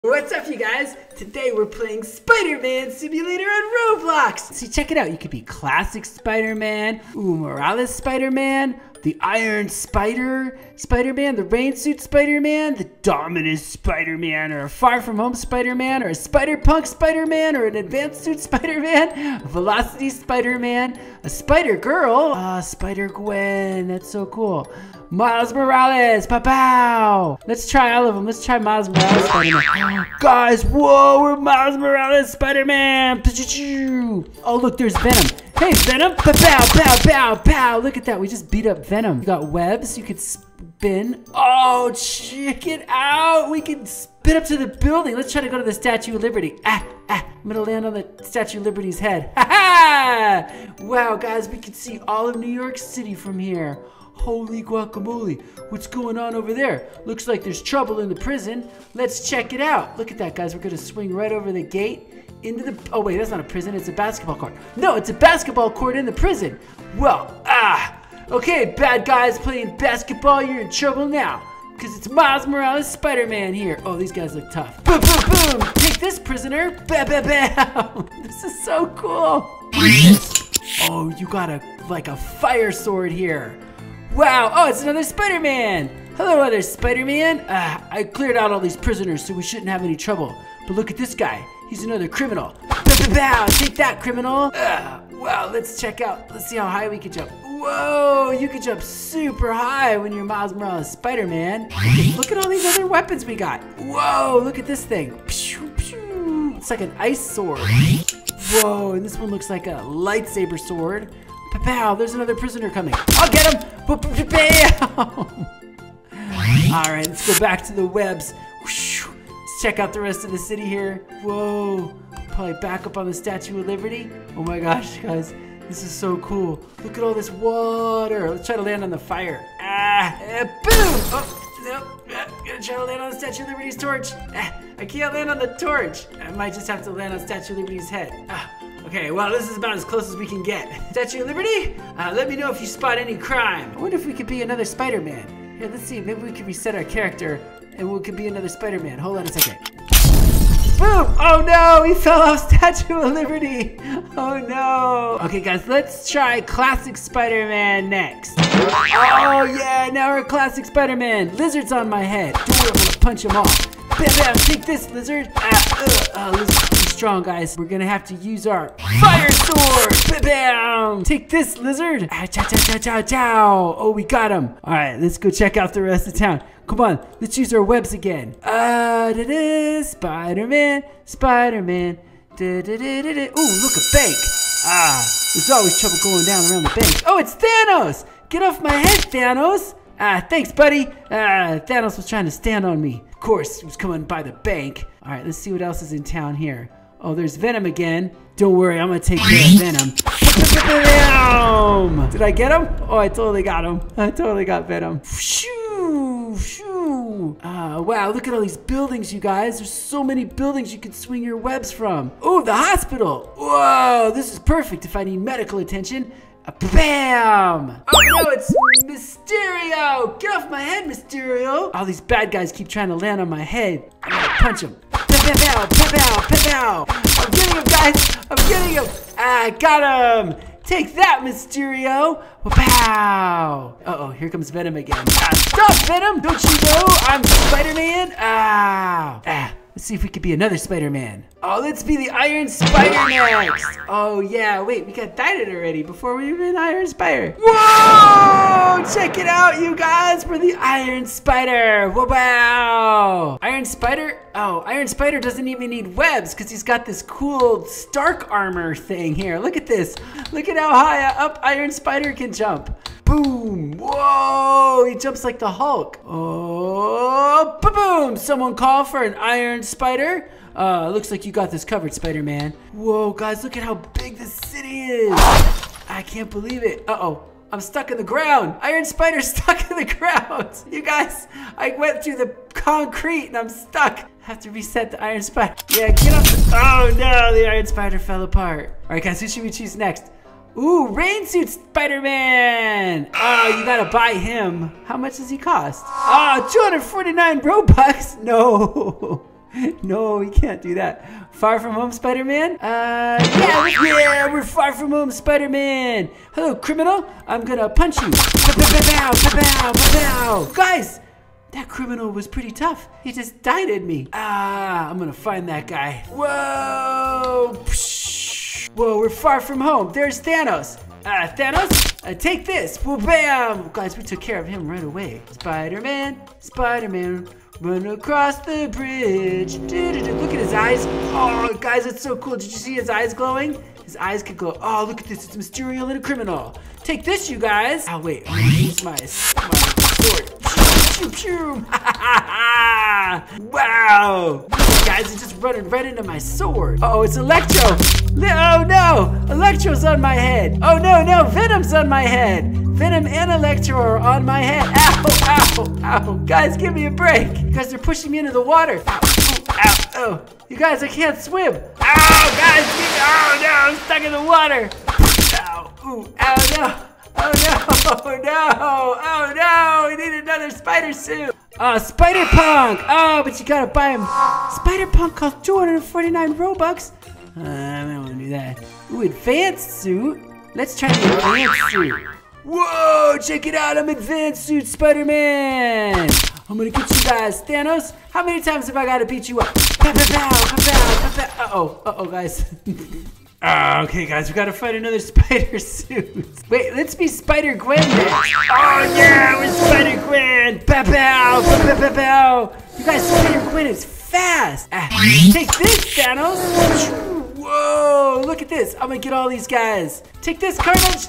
What's up, you guys? Today we're playing Spider-Man Simulator on Roblox. See, check it out. You could be classic Spider-Man, Morales Spider-Man, the Iron Spider-Man, the Rain Suit Spider-Man, the Dominus Spider-Man, or a Far From Home Spider-Man, or a Spider-Punk Spider-Man, or an Advanced Suit Spider-Man, a Velocity Spider-Man, a Spider-Girl, Spider-Gwen. That's so cool. Miles Morales, pow! Let's try all of them. Let's try Miles Morales Spider-Man. Guys, whoa, we're Miles Morales Spider-Man. Oh, look, there's Venom. Hey, Venom, pow, pow, pow, pow. Look at that, we just beat up Venom. We got webs, you could spin. Oh, check it out. We can spin up to the building. Let's try to go to the Statue of Liberty. I'm gonna land on the Statue of Liberty's head. Ha ha! Wow, guys, we can see all of New York City from here. Holy guacamole, what's going on over there? Looks like there's trouble in the prison. Let's check it out. Look at that, guys. We're gonna swing right over the gate into the, oh wait, that's not a prison, it's a basketball court. No, it's a basketball court in the prison. Well, okay, bad guys playing basketball, you're in trouble now. Because it's Miles Morales Spider-Man here. Oh, these guys look tough. Boom, boom, boom. Take this, prisoner. Bam, bam, bam. This is so cool. Oh, you got like a fire sword here. Wow, oh, it's another Spider-Man. Hello, other Spider-Man. I cleared out all these prisoners, so we shouldn't have any trouble. But look at this guy. He's another criminal. Bow, take that, criminal. Wow, let's check out. Let's see how high we can jump. Whoa, you can jump super high when you're Miles Morales Spider-Man. Look at all these other weapons we got. Whoa, look at this thing. It's like an ice sword. Whoa, and this one looks like a lightsaber sword. Pow, there's another prisoner coming. I'll get him. Bam. All right, let's go back to the webs. Let's check out the rest of the city here. Whoa, probably back up on the Statue of Liberty. Oh my gosh, guys, this is so cool. Look at all this water. Let's try to land on the fire. Boom. Oh, no, gonna try to land on the Statue of Liberty's torch. I can't land on the torch. I might just have to land on Statue of Liberty's head. Okay, well, this is about as close as we can get. Statue of Liberty, let me know if you spot any crime. I wonder if we could be another Spider-Man. Here, let's see, maybe we could reset our character and we could be another Spider-Man. Hold on a second. Boom! Oh no, we fell off Statue of Liberty. Oh no. Okay, guys, let's try classic Spider-Man next. Oh yeah, now we're classic Spider-Man. Lizard's on my head. Don't worry, I'm gonna punch him off. Bam, bam, take this, lizard. Lizard's too strong, guys. We're gonna have to use our fire sword. Bam, bam. Take this, lizard. Chow, chow, chow, chow. Oh, we got him. All right, let's go check out the rest of town. Come on, let's use our webs again. Spider-Man, Spider-Man. Ooh, look, a bank. There's always trouble going down around the bank. Oh, it's Thanos. Get off my head, Thanos. Thanks, buddy. Thanos was trying to stand on me. Of course, he was coming by the bank. All right, let's see what else is in town here. Oh, there's Venom again. Don't worry, I'm gonna take care of Venom. Did I get him? Oh, I totally got him. I totally got Venom. Shoo, shoo. Wow, look at all these buildings, you guys. There's so many buildings you can swing your webs from. Oh, the hospital. Whoa, this is perfect if I need medical attention. Bam! Oh no, it's Mysterio! Get off my head, Mysterio! All these bad guys keep trying to land on my head. I'm gonna punch him. Pow, pow, pow. I'm getting him, guys! I'm getting him! Got him! Take that, Mysterio! Pow! Uh-oh, here comes Venom again. Stop, Venom! Don't you know I'm Spider-Man? Let's see if we could be another Spider-Man. Oh, let's be the Iron Spider next. Oh, yeah. Wait, we got Dyed already before we even Iron Spider. Whoa! Check it out, you guys. We're the Iron Spider. Wow. Iron Spider? Oh, Iron Spider doesn't even need webs because he's got this cool Stark armor thing here. Look at this. Look at how high up Iron Spider can jump. Boom! Whoa! He jumps like the Hulk. Oh, boom! Someone call for an Iron Spider. Looks like you got this covered, Spider-Man. Whoa, guys, look at how big this city is. I can't believe it. Uh-oh. I'm stuck in the ground. Iron Spider's stuck in the ground. You guys, I went through the concrete and I'm stuck. I have to reset the Iron Spider. Yeah, get up. Oh no, the Iron Spider fell apart. All right, guys, who should we choose next? Ooh, Rain Suit Spider-Man! Oh, you gotta buy him. How much does he cost? Oh, 249 Robux? No. No, we can't do that. Far from home, Spider-Man? Yeah, we're far from home, Spider-Man. Hello, criminal. I'm gonna punch you. Guys, that criminal was pretty tough. He just died at me. I'm gonna find that guy. Whoa. Whoa, we're far from home. There's Thanos. Thanos, take this. Well, bam. Guys, we took care of him right away. Spider-Man, Spider-Man. Run across the bridge. Look at his eyes. Oh, guys, it's so cool. Did you see his eyes glowing? His eyes could glow. Oh, look at this. It's Mysterio, little criminal. Take this, you guys. Oh, wait. I'm going to use my sword. Pew, pew. Wow. Guys, it's just running right into my sword. Oh, it's Electro. Oh, no. Electro's on my head. Oh, no. Venom's on my head. Venom and Electro are on my head. Ow. Guys, give me a break. You guys are pushing me into the water. Ow. You guys, I can't swim. Ow, guys. Oh, no. I'm stuck in the water. Ow. No. Oh, no. We need another spider suit. Spider-Punk. Oh, but you gotta buy him. Spider-Punk costs 249 Robux. I don't want to do that. Ooh, advanced suit. Let's try the advanced suit. Whoa, check it out. I'm advanced suit Spider-Man. I'm gonna get you guys. Thanos, how many times have I gotta beat you up? Uh-oh, guys. Okay, guys, we gotta find another spider suit. Wait, let's be Spider-Gwen then. Oh, yeah, we're Spider-Gwen. You guys, Spider-Gwen is fast. Take this, Thanos. Whoa, look at this. I'm gonna get all these guys. Take this, Carnage.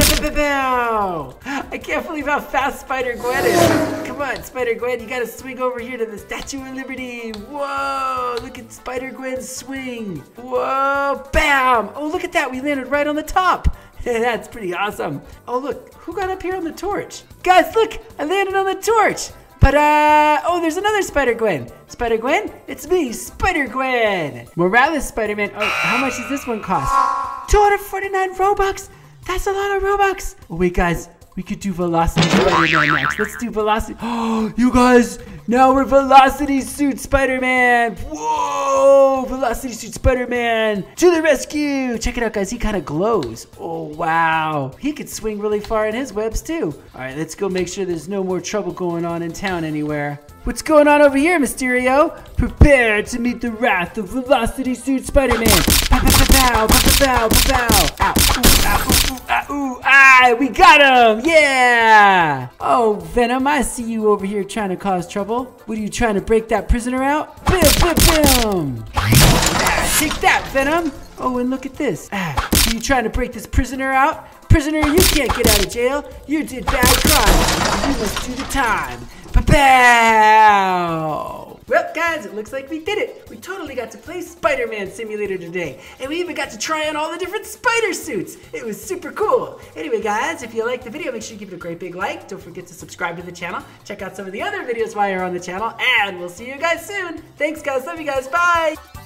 I can't believe how fast Spider-Gwen is. Come on, Spider-Gwen, you gotta swing over here to the Statue of Liberty. Whoa, look at Spider-Gwen swing. Whoa, bam. Oh, look at that, we landed right on the top. That's pretty awesome. Oh, look, who got up here on the torch? Guys, look, I landed on the torch. But, oh, there's another Spider-Gwen. Spider-Gwen, it's me, Spider-Gwen. Morales Spider-Man. Oh, how much does this one cost? 249 Robux. That's a lot of Robux. Oh, wait, guys. We could do Velocity Spider-Man next. Let's do Velocity. Oh, you guys. Now we're Velocity Suit Spider-Man. Whoa. Velocity Suit Spider-Man. To the rescue. Check it out, guys. He kind of glows. Oh, wow. He could swing really far in his webs, too. All right, let's go make sure there's no more trouble going on in town anywhere. What's going on over here, Mysterio? Prepare to meet the wrath of Velocity Suit Spider-Man. We got him! Yeah! Oh, Venom, I see you over here trying to cause trouble. What are you trying to break that prisoner out? Take that, Venom! Oh, and look at this. Are you trying to break this prisoner out? Prisoner, you can't get out of jail. You did bad crime. You must do the time. Pow! Well, guys, it looks like we did it. We totally got to play Spider-Man Simulator today. And we even got to try on all the different spider suits. It was super cool. Anyway, guys, if you liked the video, make sure you give it a great big like. Don't forget to subscribe to the channel. Check out some of the other videos while you're on the channel. And we'll see you guys soon. Thanks, guys. Love you guys. Bye.